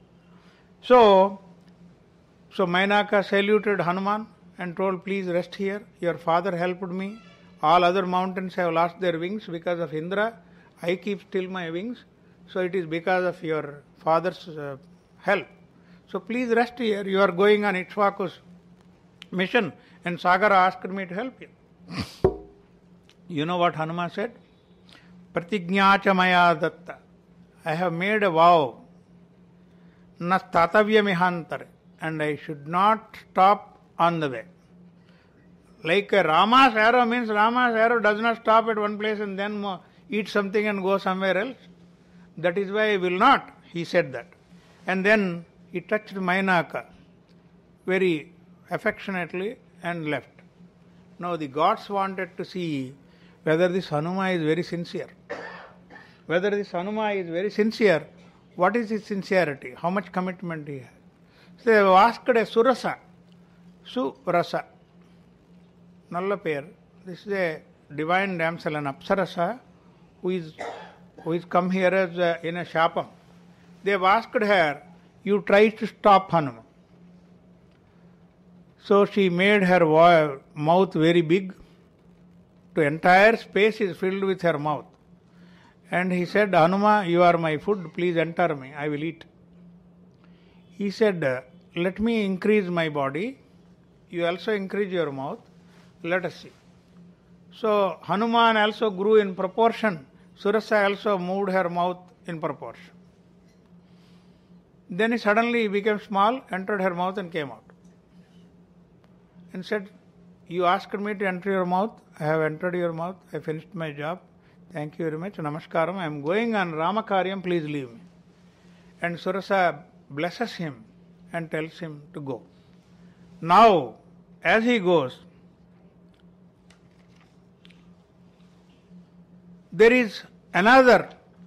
So, so Mainaka saluted Hanuman and told, please rest here. Your father helped me. All other mountains have lost their wings because of Indra. I keep still my wings. So it is because of your father's uh, help. So please rest here. You are going on Ikshvaku's mission and Sagara asked me to help you. You know what Hanuman said? Pratignacha maya datta. I have made a vow. Nastatavya mihantare. And I should not stop on the way. Like a Rama's arrow means Rama's arrow does not stop at one place and then eat something and go somewhere else. That is why I will not. He said that. And then he touched Mainaka very affectionately and left. Now the gods wanted to see whether this Hanuma is very sincere. Whether this Hanuma is very sincere, what is his sincerity? How much commitment he has? So they have asked a Surasa, Surasa, Nalla pair. This is a divine damsel, an Apsarasa, who is who is come here as a, in a shapam. They have asked her, you try to stop Hanuma. So she made her mouth very big. The entire space is filled with her mouth. And he said, Hanuma, you are my food, please enter me, I will eat. He said, let me increase my body, you also increase your mouth, let us see. So Hanuman also grew in proportion. Surasa also moved her mouth in proportion. Then he suddenly became small, entered her mouth and came out. And said, you asked me to enter your mouth, I have entered your mouth, I finished my job. Thank you very much, Namaskaram, I am going on Ramakaryam, please leave me. And Surasa blesses him and tells him to go. Now, as he goes, there is another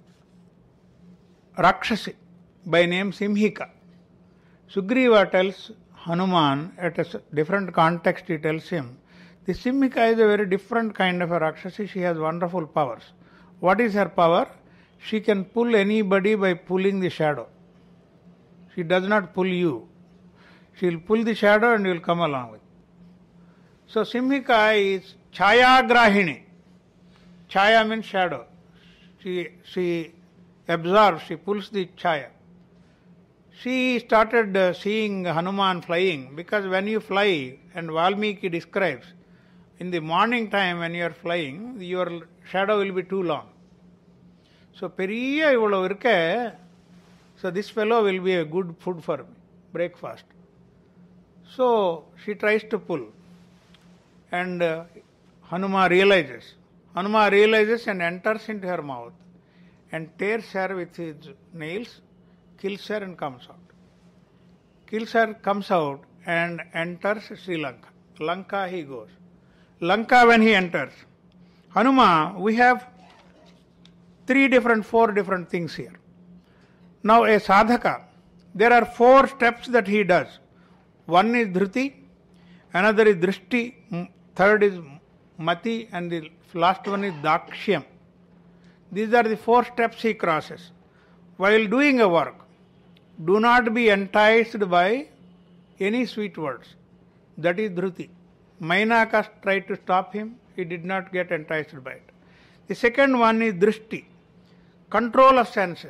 Rakshasi by name Simhika. Sugriva tells Hanuman, at a different context he tells him, the Simhika is a very different kind of a Rakshasi, she has wonderful powers. What is her power? She can pull anybody by pulling the shadow. She does not pull you. She will pull the shadow and you will come along with. So Simhika is Chaya Grahini. Chaya means shadow. She, she absorbs, she pulls the chaya. she started uh, seeing Hanuman flying, because when you fly, and Valmiki describes, in the morning time when you are flying, your shadow will be too long. So, Periya ivolo irukke, so this fellow will be a good food for me, breakfast. So, she tries to pull, and uh, Hanuma realizes. Hanuma realizes and enters into her mouth and tears her with his nails, kills her and comes out. Kills her, comes out and enters Sri Lanka. Lanka he goes. Lanka when he enters. Hanuma, we have three different, four different things here. Now a sadhaka, there are four steps that he does. One is dhruti, another is drishti, third is mati, and the last one is dakshyam. These are the four steps he crosses. While doing a work, do not be enticed by any sweet words. That is dhruti. Mainaka tried to stop him, he did not get enticed by it. The second one is drishti, control of senses.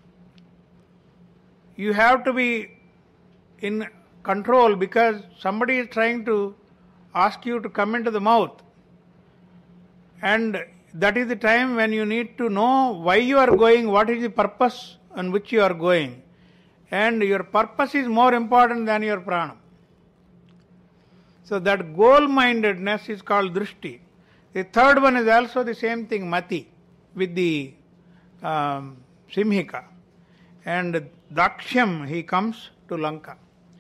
You have to be in control, because somebody is trying to ask you to come into the mouth. And that is the time when you need to know why you are going, what is the purpose on which you are going. And your purpose is more important than your prana. So that goal-mindedness is called drishti. The third one is also the same thing, mati, with the um, simhika. And dakshyam, he comes to Lanka.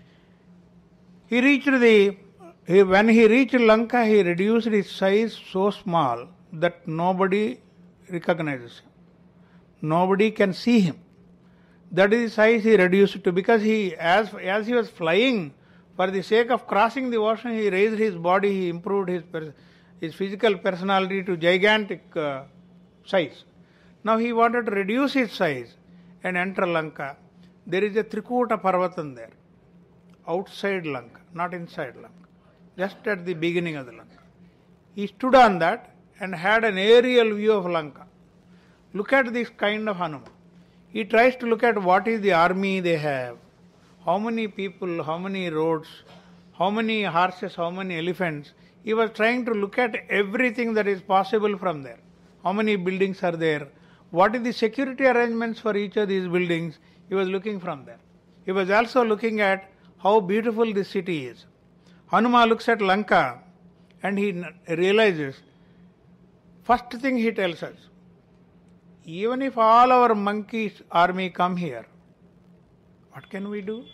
He reached the, he, when he reached Lanka, he reduced his size so small that nobody recognizes him. Nobody can see him. That is the size he reduced to, because he, as, as he was flying, for the sake of crossing the ocean, he raised his body, he improved his, his physical personality to gigantic uh, size. Now he wanted to reduce his size and enter Lanka. There is a Trikuta Parvatan there, outside Lanka, not inside Lanka, just at the beginning of the Lanka. He stood on that and had an aerial view of Lanka. Look at this kind of Hanuman. He tries to look at what is the army they have, how many people, how many roads, how many horses, how many elephants. He was trying to look at everything that is possible from there. How many buildings are there? What is the security arrangements for each of these buildings? He was looking from there. He was also looking at how beautiful this city is. Hanuma looks at Lanka and he realizes, first thing he tells us, even if all our monkeys army come here, what can we do?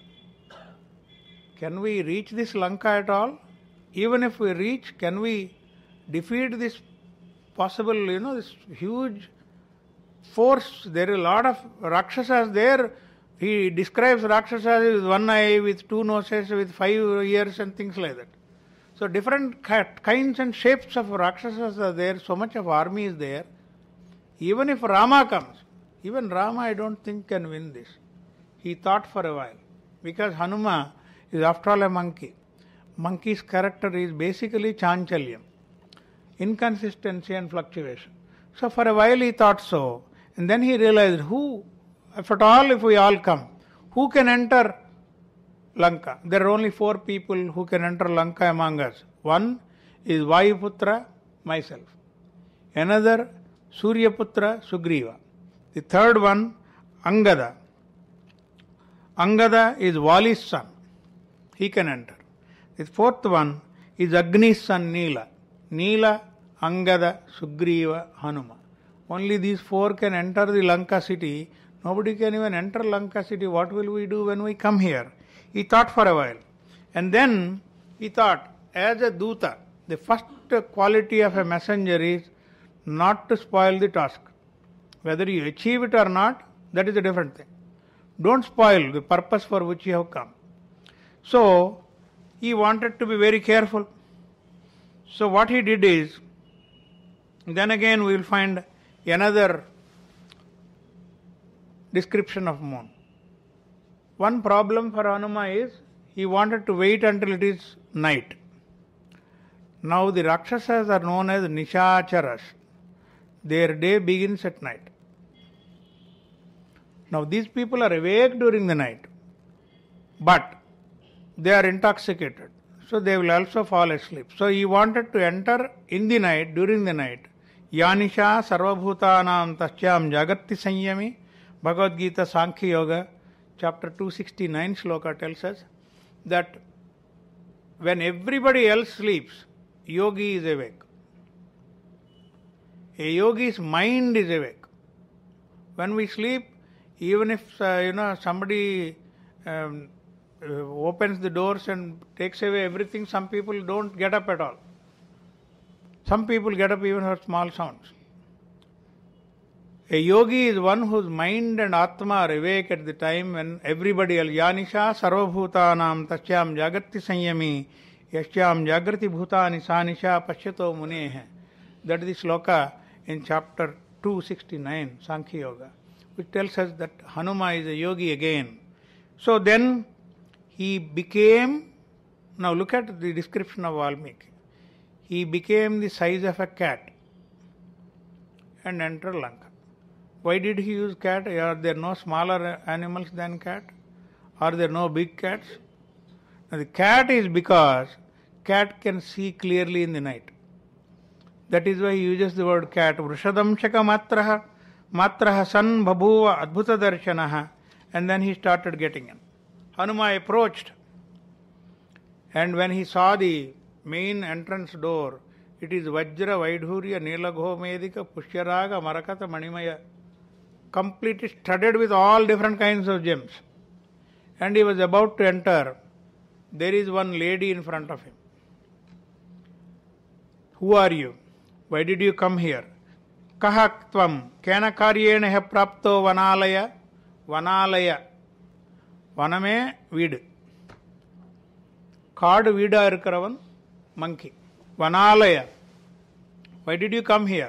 Can we reach this Lanka at all? Even if we reach, can we defeat this possible, you know, this huge force? There are a lot of Rakshasas there. He describes Rakshasas with one eye, with two noses, with five ears and things like that. So different kinds and shapes of Rakshasas are there. So much of army is there. Even if Rama comes, even Rama I don't think can win this. He thought for a while. Because Hanuma is after all a monkey. Monkey's character is basically chanchalyam, inconsistency and fluctuation. So for a while he thought so. And then he realized, who, if at all, if we all come, who can enter Lanka? There are only four people who can enter Lanka among us. One is Vayuputra, myself. Another, Suryaputra, Sugriva. The third one, Angada. Angada is Vali's son. He can enter. The fourth one is Agni's son, Nila. Nila, Angada, Sugriva, Hanuma. Only these four can enter the Lanka city. Nobody can even enter Lanka city. What will we do when we come here? He thought for a while. And then he thought, as a Duta, the first quality of a messenger is not to spoil the task. Whether you achieve it or not, that is a different thing. Don't spoil the purpose for which you have come. So, he wanted to be very careful. So what he did is, then again we will find another description of moon. One problem for Hanuma is, he wanted to wait until it is night. Now the Rakshasas are known as Nishacharas. Their day begins at night. Now these people are awake during the night. but they are intoxicated. So they will also fall asleep. So he wanted to enter in the night, during the night. Yanisha sarvabhutanam tasyam jagatti sanyami. Bhagavad Gita Sankhya Yoga, chapter two sixty-nine sloka tells us that when everybody else sleeps, yogi is awake. A yogi's mind is awake. When we sleep, even if uh, you know somebody um, uh, opens the doors and takes away everything, some people don't get up at all. Some people get up even for small sounds. A yogi is one whose mind and atma are awake at the time when everybody else. Yanisha sarvabhutanam tasyam jagatti sanyami yasyam jagrati bhutani sanisha pashyato muneha. That is the sloka in chapter two sixty-nine, Sankhya Yoga, which tells us that Hanuma is a yogi again. So then he became, now look at the description of Valmiki. He became the size of a cat and entered Lanka. Why did he use cat? Are there no smaller animals than cat? Are there no big cats? Now the cat is because cat can see clearly in the night. That is why he uses the word cat. Vrishadamshaka matraha, matraha san babhuva adbhuta darshanaha. And then he started getting in. Hanuma approached. And when he saw the main entrance door, it is Vajra, Vaidhurya, Nilagho, Medika, Pushyaraga, Marakata, Manimaya. Completely studded with all different kinds of gems. And he was about to enter. There is one lady in front of him. Who are you? Why did you come here? Kahak tvam kena karyena he prapto vanalaya. Vanalaya. Vaname veedu. Kaadu veeda irukaravan monkey. Vanalaya. Why did you come here?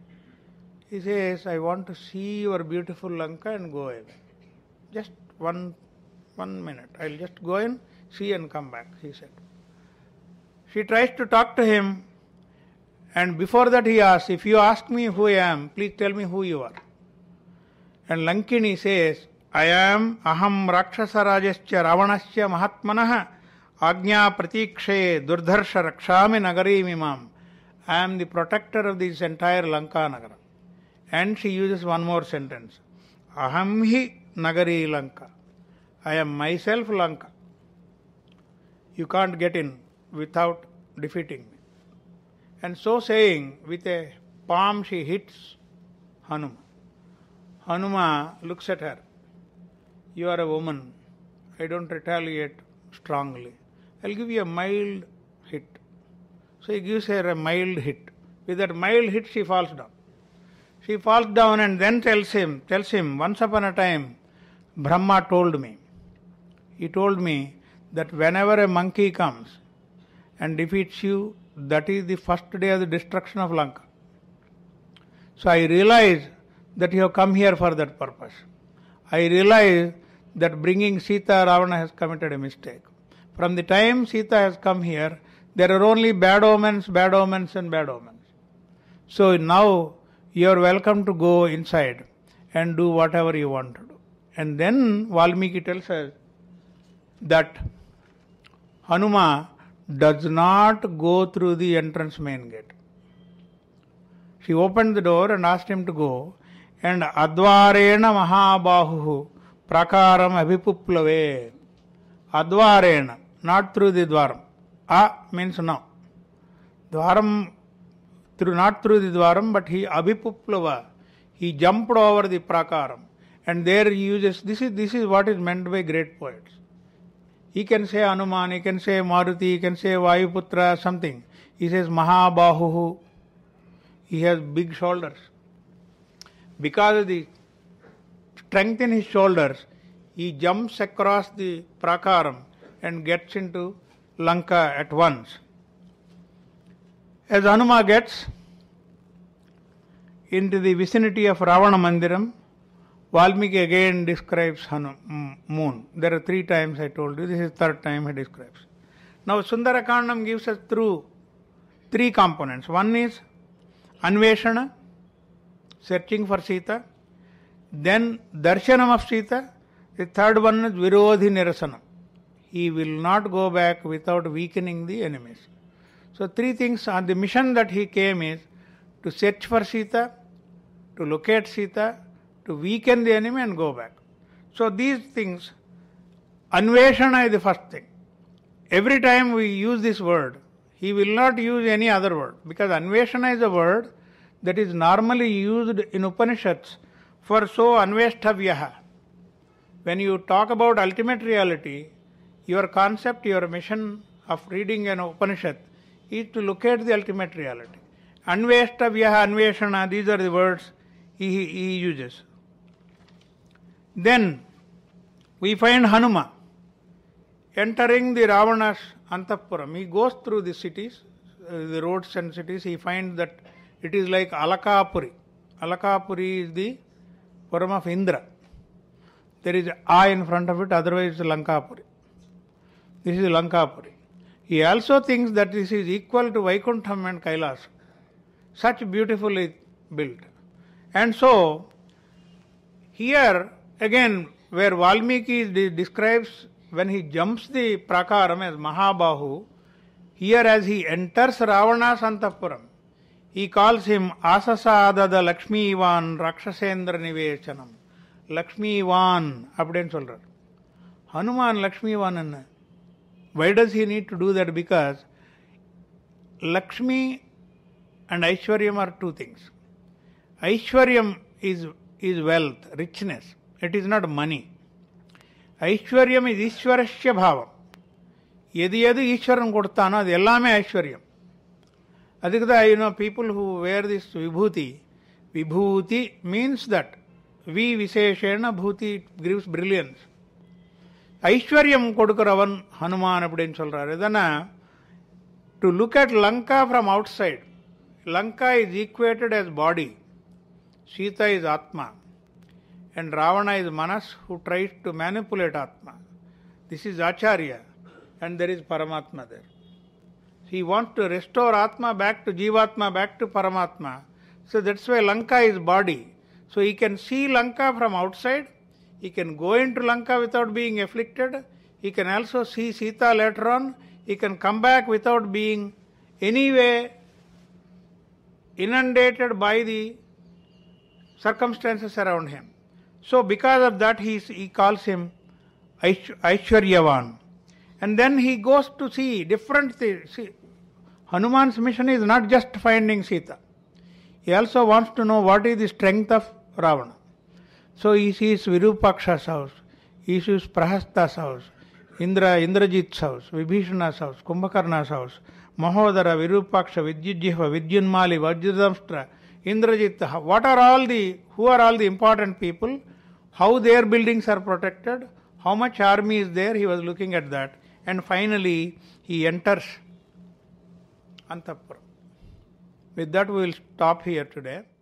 He says, I want to see your beautiful Lanka and go away. Just one, one minute. I'll just go in, see and come back, he said. She tries to talk to him, and before that he asks, if you ask me who I am, please tell me who you are. And Lankini says, I am aham rakshasarajascha ravanascha mahatmanah agnya pratikshe durdharsha rakshami nagari mimam. I am the protector of this entire Lanka Nagara. And she uses one more sentence. Aham hi nagari Lanka. I am myself Lanka. You can't get in without defeating me. And so saying, with a palm she hits Hanuma. Hanuma looks at her. You are a woman. I don't retaliate strongly. I'll give you a mild hit. So he gives her a mild hit. With that mild hit she falls down. She falls down and then tells him, tells him, once upon a time, Brahma told me. He told me that whenever a monkey comes and defeats you, that is the first day of the destruction of Lanka. So I realize that you have come here for that purpose. I realize that bringing Sita, Ravana has committed a mistake. From the time Sita has come here, there are only bad omens, bad omens and bad omens. So now you are welcome to go inside and do whatever you want to do. And then Valmiki tells us that Hanuma does not go through the entrance main gate. She opened the door and asked him to go, and Advarena Mahabahu Prakaram Abhipuplave. Advarena, not through the Dwaram. A means no. Dwaram, through, not through the Dwaram, but he Abhipuplava. He jumped over the Prakaram. And there he uses, this is, this is what is meant by great poets. He can say Hanuman, he can say Maruti, he can say Vayuputra, something. He says Mahabahu. He has big shoulders. Because of the strength in his shoulders, he jumps across the Prakaram and gets into Lanka at once. As Hanuma gets into the vicinity of Ravana Mandiram, Valmiki again describes Hanu, moon. There are three times I told you. This is the third time he describes. Now Sundarakandam gives us through three components. One is Anveshana, searching for Sita. Then Darshanam of Sita. The third one is Virodhi Nirasanam, he will not go back without weakening the enemies. So three things on the mission that he came is to search for Sita, to locate Sita, to weaken the enemy and go back. So these things, Anveshana is the first thing. Every time we use this word, he will not use any other word, because Anveshana is a word that is normally used in Upanishads for so Anveshtavyaha. When you talk about ultimate reality, your concept, your mission of reading an Upanishad is to locate the ultimate reality. Anveshtavyaha, Anveshana, these are the words he, he uses. Then we find Hanuma entering the Ravana's Antapuram. He goes through the cities, uh, the roads and cities. He finds that it is like Alakapuri. Alakapuri is the Puram of Indra. There is A in front of it, otherwise it's Lankapuri. This is Lankapuri. He also thinks that this is equal to Vaikuntham and Kailas. Such beautifully built. And so, here again, where Valmiki de- describes when he jumps the prakaram as Mahabahu, here as he enters Ravana's Antapuram, he calls him Asasadada Lakshmi Ivan Rakshasendra Nivechanam. Lakshmi Ivan, அப்படின்னு சொல்றார். Hanuman Lakshmi Ivan என்ன? Why does he need to do that? Because Lakshmi and Aishwaryam are two things. Aishwaryam is, is wealth, richness. It is not money. Aishwaryam is Ishwarasya Bhavam. எது எது ஈஸ்வரன் கொடுத்தானோ அது எல்லாமே ஐஸ்வர்யம். அதுக்கு தான், you know, people who wear this vibhuti, vibhuti means that vi viseshena bhuti gives brilliance. ஐஸ்வர்யம் கொடுக்கிறவன் ஹனுமான் அப்படின்னு சொல்றாரு. இதனா to look at Lanka from outside, Lanka is equated as body, Sita is Atma, and Ravana is Manas who tries to manipulate Atma. This is Acharya, and there is Paramatma there. He wants to restore Atma back to Jivatma, back to Paramatma. So that's why Lanka is body. So he can see Lanka from outside, he can go into Lanka without being afflicted, he can also see Sita later on, he can come back without being anyway inundated by the circumstances around him. So because of that he, he calls him Aishwaryavan. And then he goes to see different things. See, Hanuman's mission is not just finding Sita. He also wants to know what is the strength of Ravana. So he sees Virupaksha's house, he sees Prahasta's house, Indra, Indrajit's house, Vibhishana's house, Kumbhakarna's house, Mahodara, Virupaksha, Vidyajihva, Vidyunmali, Vajradamstra, Indrajit. What are all the, who are all the important people? How their buildings are protected? How much army is there? He was looking at that. And finally, he enters Antapuram. With that, we will stop here today.